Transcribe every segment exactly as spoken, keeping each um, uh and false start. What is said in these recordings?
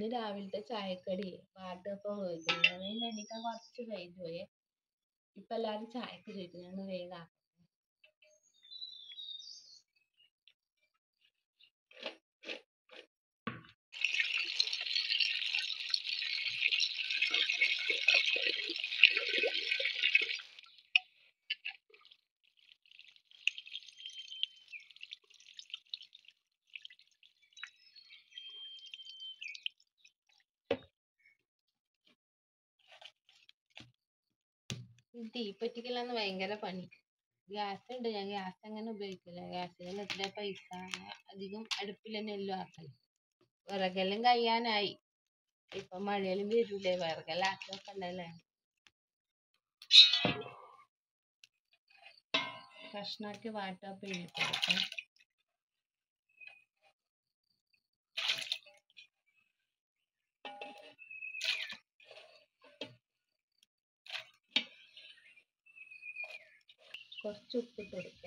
ഇന്ന് രാവിലത്തെ ചായക്കടി വാട്ടപ്പം വേവിക്കുന്നു. എണീക്കാൻ കുറച്ച് കഴിഞ്ഞു പോയേ. ഇപ്പൊ എല്ലാരും ചായക്ക് ചോദിക്കുന്നു. വേഗം തീപ്പറ്റിക്കലാന്ന് ഭയങ്കര പണി. ഗ്യാസ് ഉണ്ട്, ഞാൻ ഗ്യാസ് അങ്ങനെ ഉപയോഗിക്കില്ല. ഗ്യാസിന് എത്ര പൈസ, അധികം അടുപ്പിൽ തന്നെ എല്ലാം ആക്കല്. വിറകെല്ലാം കഴിയാനായി. ഇപ്പൊ മഴയെല്ലാം വരൂലേ, വിറകെല്ലാം ആക്കി വെക്കണ്ടല്ലേ. കഷ്ണാക്കി വാട്ടപ്പം ഇരിക്കും. കുറച്ച് ഉപ്പിട്ട് കൊടുക്കേ.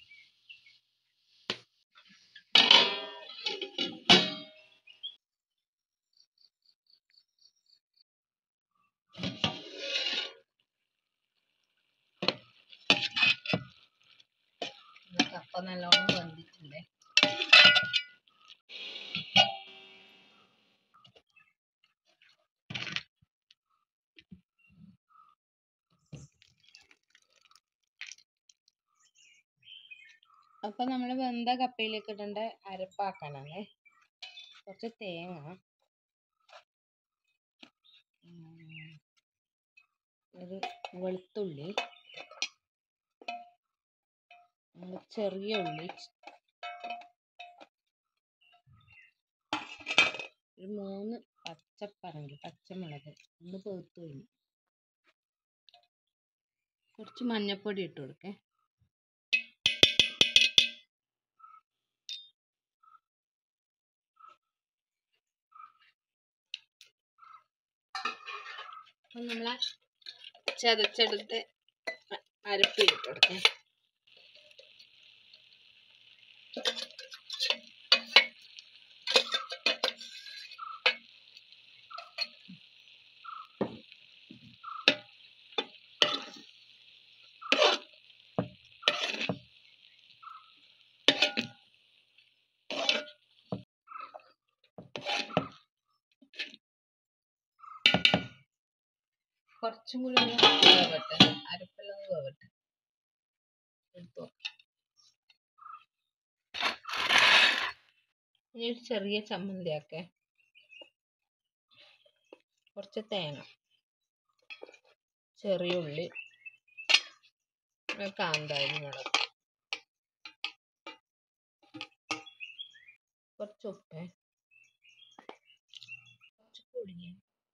കപ്പ നല്ലോണം വെന്തിട്ടുണ്ട്. അപ്പൊ നമ്മൾ വെന്ത കപ്പയിലേക്ക് ഇടേണ്ട അരപ്പാക്കാനാണ്. കുറച്ച് തേങ്ങ, ഒരു വെളുത്തുള്ളി, ചെറിയ ഉള്ളി, ഒരു മൂന്ന് പച്ചപ്പറങ്കി പച്ചമുളക് ഒന്ന് പൊഴുത്തു കഴിഞ്ഞു. കുറച്ച് മഞ്ഞപ്പൊടി ഇട്ട് കൊടുക്കേ. അപ്പൊ നമ്മളെ ചതച്ചെടുത്ത് അരപ്പ് ഇട്ട് കൊടുക്കേ. കുറച്ചും കൂടി വേവട്ടെ, അരപ്പെല്ലാം വേവട്ടെ. എടുത്തു ഇനി ഒരു ചെറിയ ചമ്മന്തി ആക്കേ. കുറച്ച് തേങ്ങ, ചെറിയ ഉള്ളി, കാന്താരി മുളക്, കുറച്ച് ഉപ്പ്, കുറച്ച് പൊടിയ,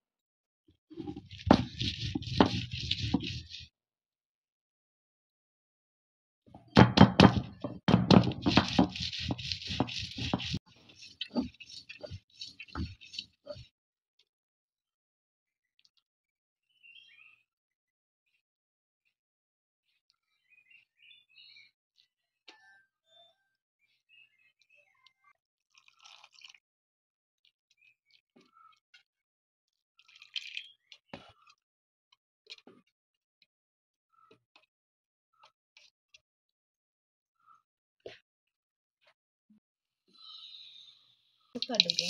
കടുക്,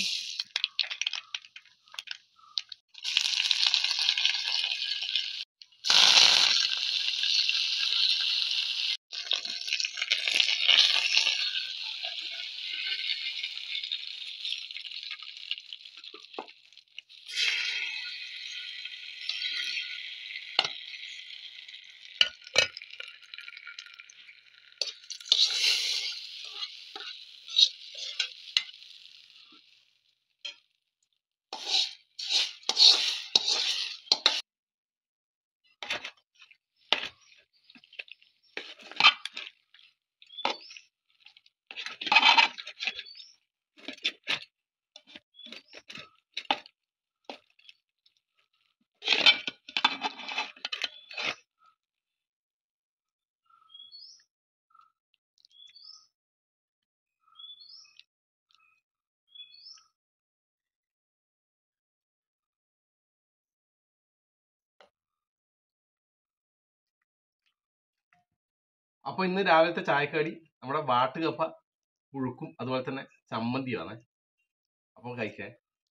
അപ്പൊ ഇന്ന് രാവിലത്തെ ചായക്കടി നമ്മുടെ വാട്ടുകപ്പ പുഴുക്കും അതുപോലെ തന്നെ ചമ്മന്തിയാണ്. അപ്പൊ കഴിക്കേ.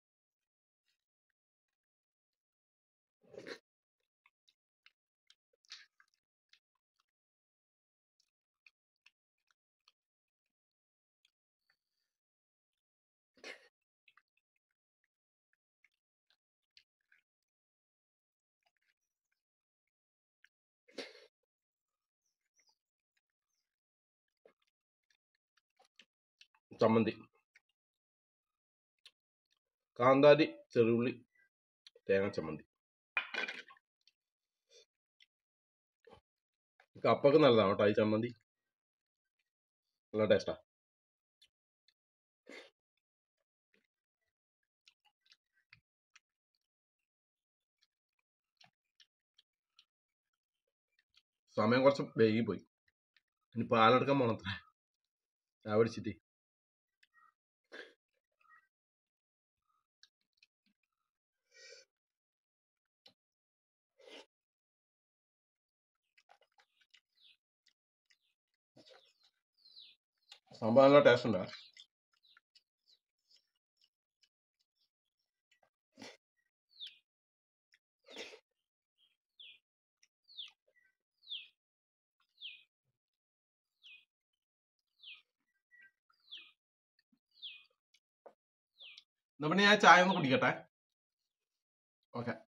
ചമ്മന്തി, കാന്താരി, ചെറുള്ളി, തേങ്ങ ചമ്മന്തി. കപ്പൊക്കെ നല്ലതാണ് കേട്ടോ ഈ ചമ്മന്തി, നല്ല ടേസ്റ്റാ. സമയം കുറച്ച് വൈകി പോയി. ഇനി പാലെടുക്കാൻ പോണത്രേ ചായ പിടിച്ചിട്ട്. സംഭവം നല്ല ടേസ്റ്റ് ഉണ്ടാ. എന്നാ പിന്നെ ഞാൻ ചായ ഒന്ന് കുടിക്കട്ടെ. ഓക്കെ.